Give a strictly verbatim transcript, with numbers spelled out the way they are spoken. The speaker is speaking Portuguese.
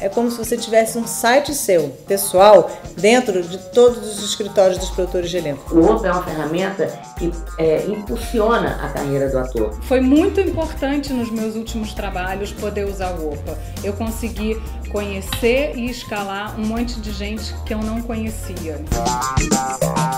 é como se você tivesse um site seu, pessoal, dentro de todos os escritórios dos produtores de elenco. O Opa é uma ferramenta que é, impulsiona a carreira do ator. Foi muito importante nos meus últimos trabalhos poder usar o Opa. Eu consegui conhecer e escalar um monte de gente que eu não conhecia.